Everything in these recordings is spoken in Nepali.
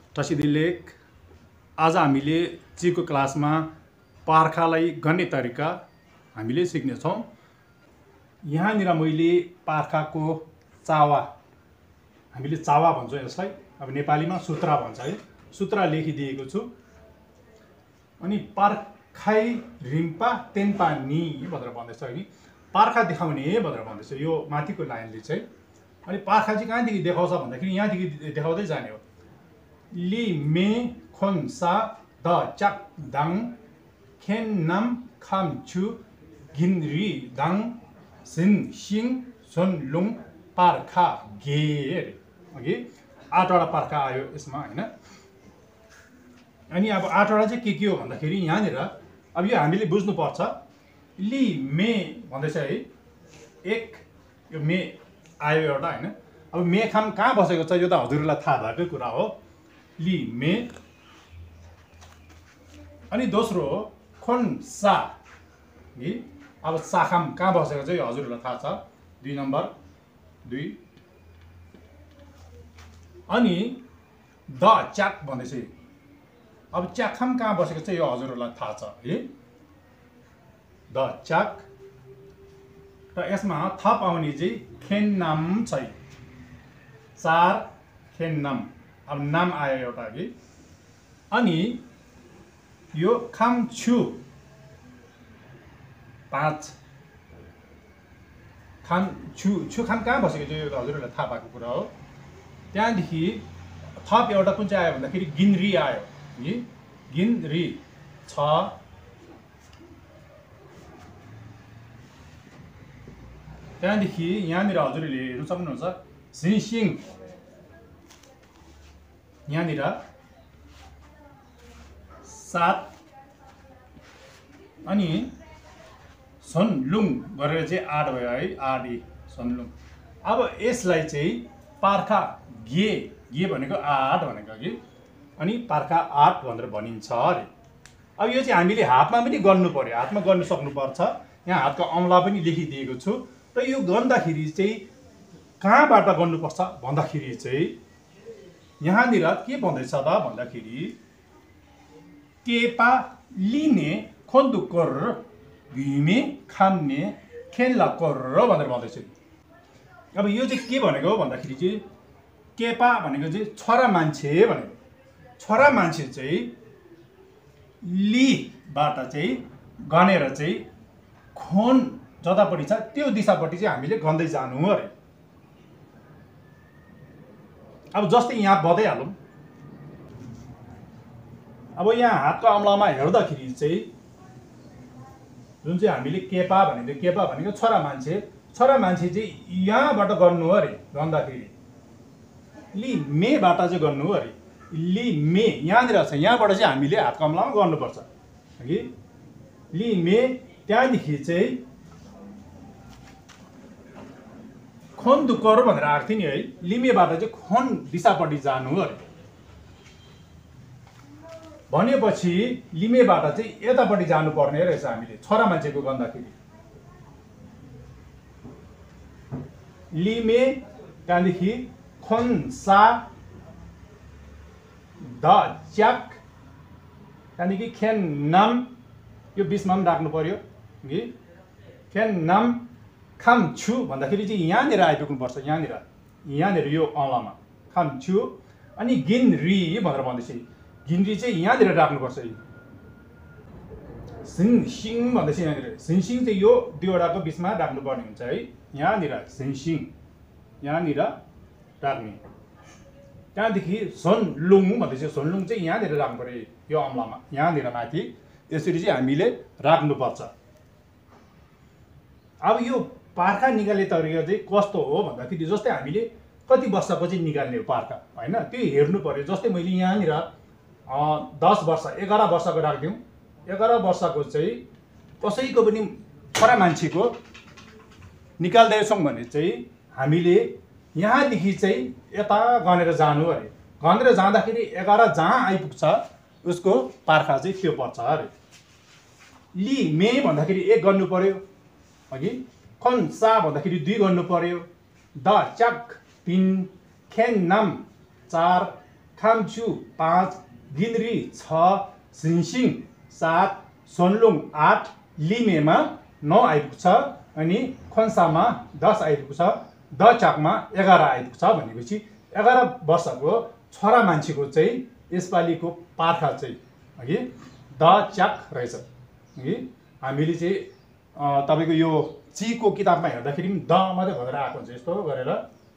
टसिदिलेक आज हामीले चिको क्लासमा पार्खालाई गन्ने तरिका हामीले सिक्नेछौँ। यहाँनिर मैले पार्खाको चावा, हामीले चावा भन्छौँ यसलाई, अब नेपालीमा सुत्रा भन्छ है, सुत्रा लेखिदिएको छु। अनि पार्खाई रिम्पा तेन्पा नि भनेर भन्दैछ है, पार्खा देखाउने भनेर भन्दैछ यो माथिको लाइनले चाहिँ। अनि पार्खा चाहिँ कहाँदेखि देखाउँछ भन्दाखेरि यहाँदेखि देखाउँदै जाने हो। लि मे खोन सा द चाक दाङ खेन नाम खाम छु गिन रि दाङ सिन सिङ सोन लुङ पार्खा गे अरे। अघि 8वटा पार्खा आयो यसमा होइन। अनि अब 8वटा चाहिँ के हो भन्दाखेरि यहाँनिर अब यो हामीले बुझ्नुपर्छ। लि मे भन्दैछ है, एक यो मे आयो एउटा होइन। अब मे खाम कहाँ बसेको छ यो त हजुरलाई थाहा भएकै कुरा हो, लि मे। अनि दोस्रो हो खोन सा, अब साखाम कहाँ बसेको छ यो हजुरलाई थाहा छ, 2 नम्बर 2। अनि द च्याक भन्दैछ, अब च्याखाम कहाँ बसेको छ यो हजुरलाई थाहा छ है, द च्याक। र यसमा थप आउने चाहिँ खेन नाम छ, 4 खेन नाम, अब नाम आयो एउटा कि। अनि यो खाम छु 5, खाम छु खाम कहाँ बसेको छ यो हजुरहरूलाई थाहा भएको कुरा हो। त्यहाँदेखि थप एउटा कुन चाहिँ आयो भन्दाखेरि गिनरी आयो, गिनरी 6। त्यहाँदेखि यहाँनिर हजुरले हेर्नु सक्नुहुन्छ सिङ यहाँनिर 7। अनि सोनलुङ गरेर चाहिँ 8 भयो है, 8 सोनलुङ। अब यसलाई चाहिँ पार्खा गे भनेको 8 भनेको कि, अनि पार्खा 8 भनेर भनिन्छ अरे। अब यो चाहिँ हामीले हातमा पनि गर्नु पर्यो, हातमा गर्नु सक्नुपर्छ। यहाँ हातको औँला पनि लेखिदिएको छु। र यो गर्दाखेरि चाहिँ कहाँबाट गर्नुपर्छ भन्दाखेरि चाहिँ यहाँनिर के भन्दैछ त भन्दाखेरि केपा लिने खोन्दु कोर भिमे खाम्ने खेल्ला कोर भनेर भन्दैछ। अब यो चाहिँ के भनेको हो भन्दाखेरि चाहिँ केपा भनेको चाहिँ छोरा मान्छे भनेको। छोरा मान्छे चाहिँ लिबाट चाहिँ गनेर चाहिँ खोन जतापट्टि छ त्यो दिशापट्टि चाहिँ हामीले गन्दै जानु अरे। अब जस्तै यहाँ बताइहालौँ, अब यहाँ हातको औँलामा हेर्दाखेरि चाहिँ जुन चाहिँ हामीले केपा भनेको, केपा भनेको छोरा मान्छे, छोरा मान्छे चाहिँ यहाँबाट गर्नु अरे गन्दाखेरि, लि मेबाट चाहिँ गर्नु अरे। लि मे यहाँनिर छ, यहाँबाट चाहिँ हामीले हातको औँलामा गर्नुपर्छ कि लि मे। त्यहाँदेखि चाहिँ खोन दुकर भनेर आएको थियो नि है, लिमेबाट चाहिँ खोन दिशापट्टि जानु अरे। भनेपछि लिमेबाट चाहिँ यतापट्टि जानुपर्ने रहेछ हामीले छोरा मान्छेको गर्दाखेरि। लिमे त्यहाँदेखि खोन सा द च्याक त्यहाँदेखि खेन नाम, यो बिचमा पनि राख्नु पर्यो कि खेन नाम खाम छु भन्दाखेरि चाहिँ यहाँनिर आइपुग्नुपर्छ, यहाँनिर यो औँलामा खाम छु। अनि गिन री भनेर भन्दैछ, गिनरी चाहिँ यहाँनिर राख्नुपर्छ। सिङ सिङ भन्दैछ यहाँनिर, सिङ चाहिँ यो 2वटाको बिचमा राख्नुपर्ने हुन्छ है, यहाँनिर सिङ यहाँनिर राख्ने। त्यहाँदेखि सोनलुङ भन्दैछ, सोनलुङ चाहिँ यहाँनिर राख्नु पर्यो यो औँलामा, यहाँनिर माथि यसरी चाहिँ हामीले राख्नुपर्छ। अब यो पार्खा निकाल्ने तरिका चाहिँ कस्तो हो भन्दाखेरि जस्तै हामीले कति वर्षको चाहिँ निकाल्ने हो पार्खा होइन, त्यो हेर्नु पर्यो। जस्तै मैले यहाँनिर 10 वर्ष 11 वर्षको राखिदिउँ, 11 वर्षको चाहिँ कसैको पनि छोरा मान्छेको निकाल्दैछौँ भने चाहिँ हामीले यहाँदेखि चाहिँ यता गनेर जानु अरे। गनेर जाँदाखेरि 11 जहाँ आइपुग्छ उसको पार्खा चाहिँ त्यो पर्छ अरे। लि मे भन्दाखेरि 1 गर्नु पर्यो अघि, खोन सा भन्दाखेरि 2 गर्नु पर्यो, द च्याक 3, खेन नाम 4, खाम्छु 5, गिन्द्री 6, झिङसिङ 7, सोनलुङ 8, लिमेमा 9 आइपुग्छ अनि खोन्सामा 10 आइपुग्छ, दचाकमा 11 आइपुग्छ भनेपछि 11 वर्षको छोरा मान्छेको चाहिँ यसपालिको पार्खा चाहिँ हगि दचाक रहेछ। हगि हामीले चाहिँ तपाईको यो चीको किताबमा हेर्दाखेरि पनि द मात्रै भनेर आएको हुन्छ, यस्तो गरेर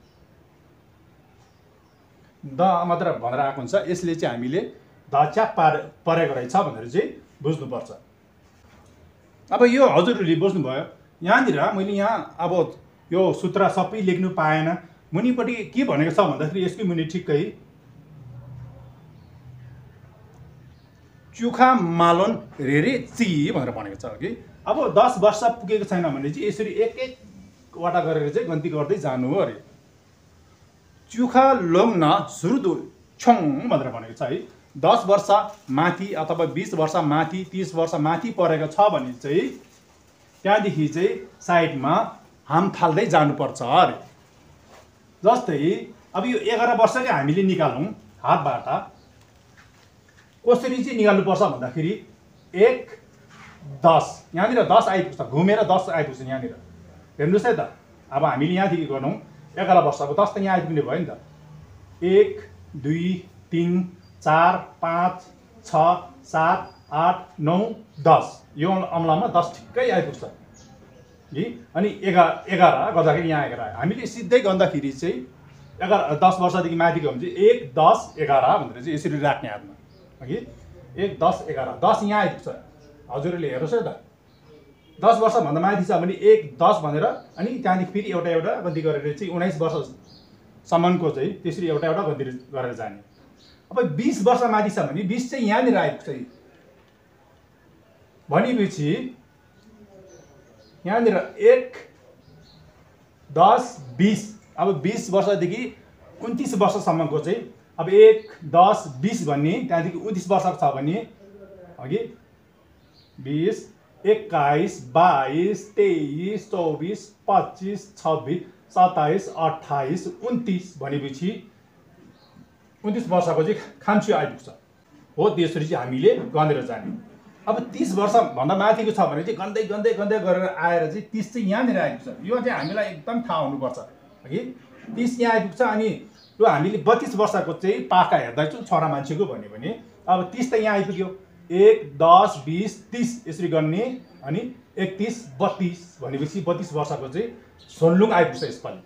द मात्र भनेर आएको हुन्छ। यसले चाहिँ हामीले दचाक परेको रहेछ भनेर चाहिँ बुझ्नुपर्छ। अब यो हजुरहरूले बुझ्नुभयो। यहाँनिर मैले यहाँ अब यो सूत्र सबै लेख्नु पाएन, मुनिपट्टि के भनेको छ भन्दाखेरि यसकै मुनि ठिक्कै चुखा मालोन रेरे ची भनेर भनेको छ कि अब 10 वर्ष पुगेको छैन भने चाहिँ यसरी एक एकवटा गरेर चाहिँ गन्ती गर्दै जानु हो अरे। चुखा लोङ न सुरुदु छोङ भनेर भनेको छ है। 10 वर्ष माथि अथवा 20 वर्ष माथि 30 वर्ष माथि परेको छ भने चाहिँ त्यहाँदेखि चाहिँ साइडमा हाम थाल्दै जानुपर्छ अरे। जस्तै अब यो 11 वर्षकै हामीले निकालौँ हातबाट, कसरी चाहिँ निकाल्नुपर्छ भन्दाखेरि 1, 10 यहाँनिर 10 आइपुग्छ, घुमेर 10 आइपुग्छ यहाँनिर। हेर्नुहोस् है त, अब हामीले यहाँदेखि गरौँ 11 वर्षको 10 त यहाँ आइपुग्ने भयो नि त। 1, 2, 3, 4, 5, 6, 7, 8, 9, 10 यो अमलामा 10 ठिक्कै आइपुग्छ कि। अनि 11 गर्दाखेरि यहाँ 11 हामीले सिधै गर्दाखेरि चाहिँ 10 वर्षदेखि माथिको हो भने चाहिँ 1, 10, 11 भनेर चाहिँ यसरी राख्ने हातमा हगि। 1, 10, 11 10 यहाँ आइपुग्छ। हजुरहरूले हेर्नुहोस् है त, 10 वर्षभन्दा माथि छ भने 1, 10 भनेर अनि त्यहाँदेखि फेरि एउटा गन्ती गरेर चाहिँ 19 वर्षसम्मको चाहिँ त्यसरी एउटा गन्ती गरेर जाने। अब 20 वर्ष माथि छ भने 20 चाहिँ यहाँनिर आइपुग्छ भनेपछि यहाँनिर 1, 10, 20 अब 20 वर्षदेखि 29 वर्षसम्मको चाहिँ अब 1, 10, 20 भन्ने, त्यहाँदेखि 29 वर्षको छ भने अघि 20, 21, 22, 23, 24, 25, 26, 27, 28, 29 भनेपछि 29 वर्षको चाहिँ खाम्छु आइपुग्छ हो। त्यसरी चाहिँ हामीले गनेर जाने। अब 30 वर्षभन्दा माथिको छ भने चाहिँ गन्दै गरेर आएर चाहिँ 30 चाहिँ यहाँनिर आइपुग्छ। यो चाहिँ हामीलाई एकदम थाहा हुनुपर्छ हगि। 30 यहाँ आइपुग्छ अनि यो हामीले 32 वर्षको चाहिँ पाका हेर्दैछौँ छोरा मान्छेको भन्यो भने अब 30 त यहाँ आइपुग्यो। 1, 10, 20, 30 यसरी गर्ने अनि 31, 32 भनेपछि 32 वर्षको चाहिँ सोनलुङ आइपुग्छ यसपालि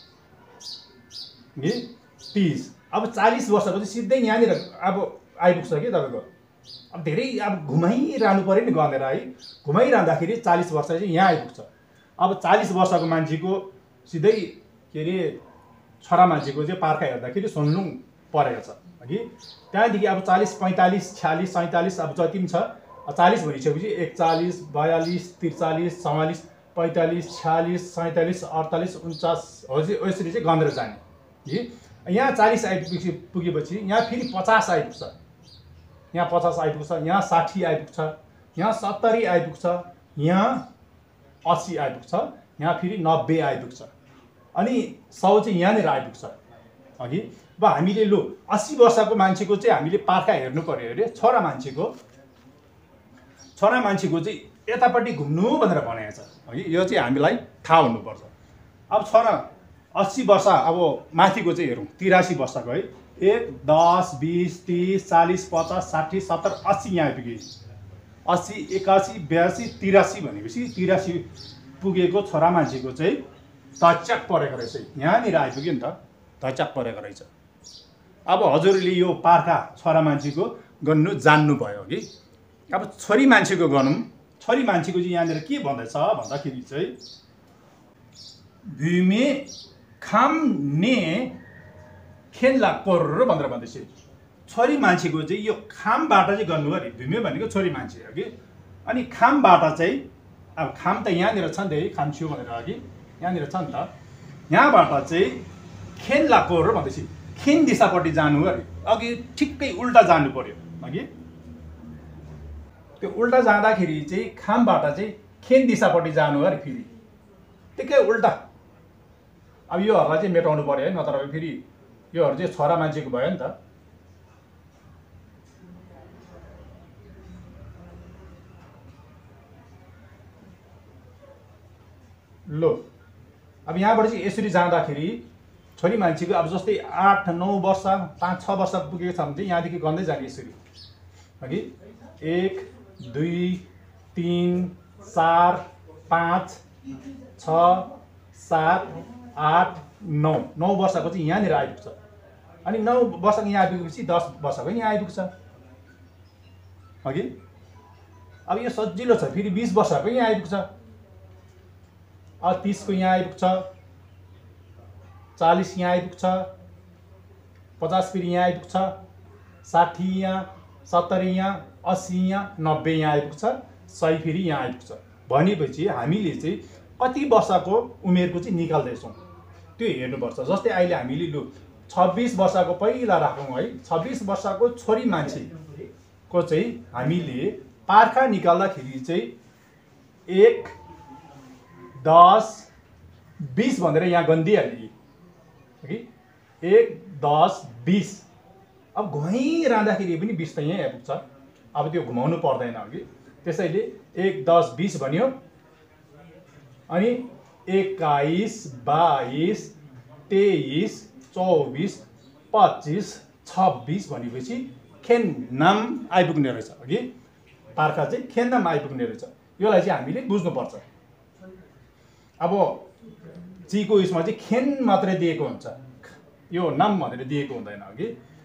कि 30। अब 40 वर्षको चाहिँ सिधै यहाँनिर अब आइपुग्छ कि तपाईँको। अब धेरै अब घुमाइरहनु पऱ्यो नि गनेर है। घुमाइरहँदाखेरि 40 वर्ष चाहिँ यहाँ आइपुग्छ। अब 40 वर्षको मान्छेको सिधै के अरे छोरा मान्छेको चाहिँ पार्खा हेर्दाखेरि सोनलुङ परेको छ हगि। त्यहाँदेखि अब 40, 45, 46, 47 अब जति पनि छ 40 भनिसकेपछि 41, 42, 43, 44, 45, 46, 47, 48, 49 हो चाहिँ यसरी चाहिँ गनेर जाने कि। यहाँ 40 पुगेपछि यहाँ फेरि 50 आइपुग्छ, यहाँ 50 आइपुग्छ, यहाँ 60 आइपुग्छ, यहाँ 70 आइपुग्छ, यहाँ 80 आइपुग्छ, यहाँ फेरि 90 आइपुग्छ अनि 100 चाहिँ यहाँनिर आइपुग्छ अघि। अब हामीले लु 80 वर्षको मान्छेको चाहिँ हामीले पार्खा हेर्नु पर्यो अरे। छोरा मान्छेको चाहिँ यतापट्टि घुम्नु भनेर भनेको छ हगि। यो चाहिँ हामीलाई थाहा हुनुपर्छ। अब छोरा 80 वर्ष अब माथिको चाहिँ हेरौँ 83 वर्षको है। 1, 10, 20, 30, 40, 50, 60, 70, 80 यहाँ आइपुग्यो। 80, 81, 82, 83 भनेपछि 83 पुगेको छोरा मान्छेको चाहिँ दचाक परेको रहेछ। यहाँनिर आइपुग्यो नि त, दचाक परेको रहेछ। अब हजुरले यो पार्खा छोरा मान्छेको गर्नु जान्नुभयो कि। अब छोरी मान्छेको गरौँ। छोरी मान्छेको चाहिँ यहाँनिर के भन्दैछ भन्दाखेरि चाहिँ भूमि खाम ने खेल्ला कोर भनेर भन्दैछ। छोरी मान्छेको चाहिँ यो खामबाट चाहिँ गर्नु अरे। भूमि भनेको छोरी मान्छे हो कि। अनि खामबाट चाहिँ अब खाम त यहाँनिर छ नि त है, खाम्छु भनेर अघि यहाँनिर छ नि त। यहाँबाट चाहिँ खेल्ला कोर भन्दैछ। खेन दिशापट्टि जानु अरे। अघि ठिक्कै उल्टा जानु पर्यो अघि। त्यो उल्टा जाँदाखेरि चाहिँ खामबाट चाहिँ खेन दिशापट्टि जानु अरे फेरि ठिक्कै उल्टा। अब योहरूलाई चाहिँ मेटाउनु पर्यो है, नत्र फेरि योहरू चाहिँ छोरा मान्छेको भयो नि त। लो अब यहाँबाट चाहिँ यसरी जाँदाखेरि छोरी मान्छेको अब जस्तै 8-9 वर्ष 5-6 वर्ष पुगेको छ भने चाहिँ यहाँदेखि गन्दै जाने यसरी अघि 1 2 3 4 5 6 7 8 9 9 वर्षको चाहिँ यहाँनिर आइपुग्छ अनि 9 वर्षको यहाँ आइपुगेपछि 10 वर्षको यहाँ आइपुग्छ अघि अब यो सजिलो छ फेरि 20 वर्षको यहाँ आइपुग्छ अब 30 को यहाँ आइपुग्छ 40 यहाँ आइपुग्छ 50 फेरि यहाँ आइपुग्छ 60 यहाँ 70 यहाँ 80 यहाँ 90 यहाँ आइपुग्छ 100 फेरि यहाँ आइपुग्छ भनेपछि हामीले चाहिँ कति वर्षको उमेरको चाहिँ निकाल्दैछौँ त्यो हेर्नुपर्छ जस्तै अहिले हामीले लु 26 वर्षको पहिला राखौँ है 26 वर्षको छोरी मान्छेको चाहिँ हामीले पार्खा निकाल्दाखेरि चाहिँ 1 10 20 भनेर यहाँ गन्दिहाल्ने कि 1 10 20 अब घुमाइरहँदाखेरि पनि 20 त यहीँ आइपुग्छ अब त्यो घुमाउनु पर्दैन अघि त्यसैले 1 10 20 भन्यो अनि 21 22 23 24 25 26 भनेपछि खेन्नाम आइपुग्ने रहेछ अघि पार्खा चाहिँ खेन्नाम आइपुग्ने रहेछ योलाई चाहिँ हामीले बुझ्नुपर्छ अब जीको उसमा चाहिँ खेन मात्रै दिएको हुन्छ यो नाम भनेर दिएको हुँदैन अघि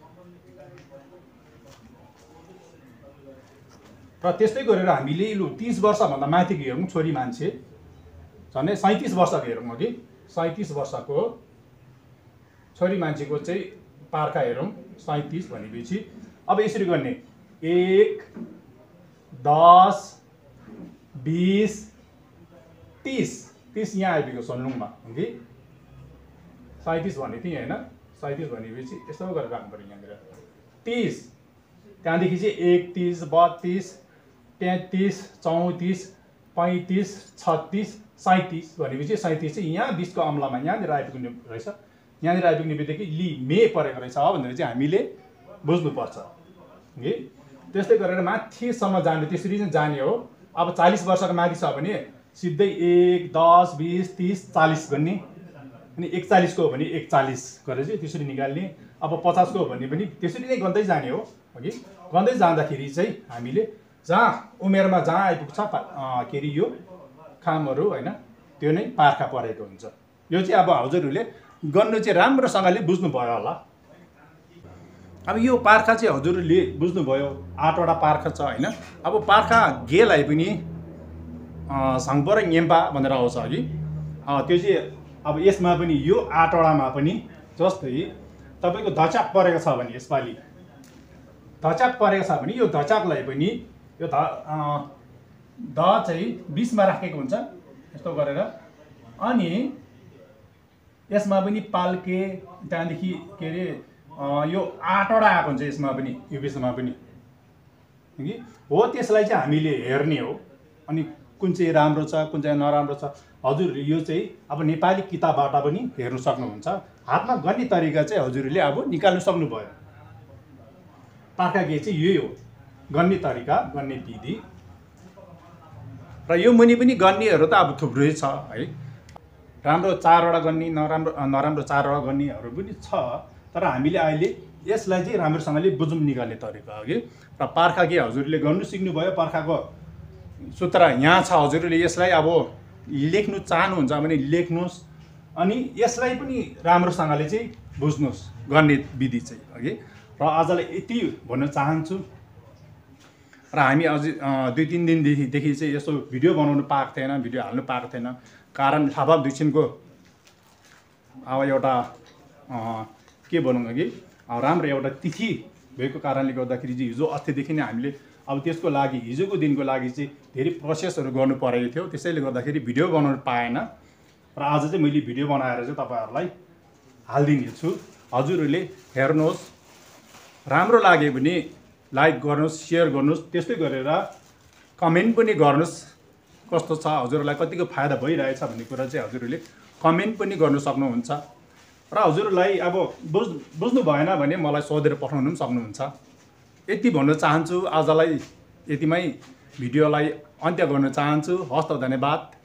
र त्यस्तै गरेर हामीले लु 30 वर्षभन्दा माथिको हेरौँ छोरी मान्छे झन्डै 37 वर्षको हेरौँ अघि 37 वर्षको छोरी मान्छेको चाहिँ पार्खा हेरौँ 37 भनेपछि अब यसरी गर्ने 1 10 20 30 यहाँ आइपुग्यो सोनलुङमा कि 37 भनेको थिएँ होइन 37 भनेपछि यस्तो गरेर राख्नु पऱ्यो यहाँनिर 30 त्यहाँदेखि चाहिँ 31 32 33 34 35 36 37 भनेपछि 37 चाहिँ यहाँ 20 को अम्लामा यहाँनिर आइपुग्ने रहेछ यहाँनिर आइपुग्ने बित्तिकै लि मे परेको रहेछ भनेर चाहिँ हामीले बुझ्नुपर्छ कि त्यस्तै गरेर माथिसम्म जाने त्यसरी नै जाने हो अब 40 वर्षको माथि छ भने सिधै 1 10 20 30 40 गर्ने अनि 41 को हो भने 41 गरेर चाहिँ त्यसरी निकाल्ने अब 50 को हो भने पनि त्यसरी नै गर्दै जाने हो अघि गर्दै जाँदाखेरि चाहिँ हामीले जहाँ उमेरमा जहाँ आइपुग्छ के अरे यो खामहरू होइन त्यो नै पार्खा परेको हुन्छ यो चाहिँ अब हजुरहरूले गर्नु चाहिँ राम्रोसँगले बुझ्नुभयो होला अब यो पार्खा चाहिँ हजुरहरूले बुझ्नुभयो 8वटा पार्खा छ होइन अब पार्खा गेलाई पनि साङपर न्येम्पा भनेर आउँछ अघि त्यो चाहिँ अब यसमा पनि यो 8वटामा पनि जस्तै तपाईँको धचाक परेको छ भने यसपालि धचाक परेको छ भने यो धचाकलाई पनि यो ध चाहिँ 20 मा राखेको हुन्छ यस्तो गरेर अनि यसमा पनि पाल्के त्यहाँदेखि के अरे यो 8वटा आएको हुन्छ यसमा पनि यो विषयमा पनि हो त्यसलाई चाहिँ हामीले हेर्ने हो अनि कुन चाहिँ राम्रो छ कुन चाहिँ नराम्रो छ हजुरहरूले यो चाहिँ अब नेपाली किताबबाट पनि हेर्न सक्नुहुन्छ हातमा गर्ने तरिका चाहिँ हजुरहरूले अब निकाल्न सक्नुभयो पार्खा गे चाहिँ यही हो गर्ने तरिका गर्ने विधि र यो मुनि पनि गर्नेहरू त अब थुप्रै छ है राम्रो 4वटा गर्ने नराम्रो 4वटा गर्नेहरू पनि छ तर हामीले अहिले यसलाई चाहिँ राम्रोसँगले बुझौँ निकाल्ने तरिका हो कि र पार्खा के हजुरले गर्नु सिक्नुभयो पार्खाको सूत्र यहाँ छ हजुरले यसलाई अब लेख्नु चाहनुहुन्छ भने लेख्नुहोस् अनि यसलाई पनि राम्रोसँगले चाहिँ बुझ्नुहोस् गर्ने विधि चाहिँ हगि र आजलाई यति भन्न चाहन्छु र हामी अझै 2-3 दिनदेखि चाहिँ यसो भिडियो बनाउनु पाएको थिएन भिडियो हाल्नु पाएको थिएन कारण थापा दुछिनको अब एउटा के भनौँ कि राम्रो एउटा तिथि भएको कारणले गर्दाखेरि चाहिँ हिजो अस्तिदेखि नै हामीले अब त्यसको लागि हिजोको दिनको लागि चाहिँ धेरै प्रोसेसहरू गर्नु परेको थियो त्यसैले गर्दाखेरि भिडियो बनाउनु पाएन र आज चाहिँ मैले भिडियो बनाएर चाहिँ तपाईहरुलाई हाल्दिने छु हजुरहरूले हेर्नुहोस् राम्रो लाग्यो भने लाइक गर्नुहोस् शेयर गर्नुहोस् त्यस्तै गरेर कमेन्ट पनि गर्नुहोस् कस्तो छ हजुरहरूलाई कतिको फाइदा भइरहेछ भन्ने कुरा चाहिँ हजुरहरूले कमेन्ट पनि गर्न सक्नुहुन्छ र हजुरहरूलाई अब बुझ्नु भएन भने मलाई सोधेर पठाउनु पनि सक्नुहुन्छ यति भन्न चाहन्छु आजलाई यतिमै भिडियोलाई अन्त्य गर्न चाहन्छु हस्त धन्यवाद।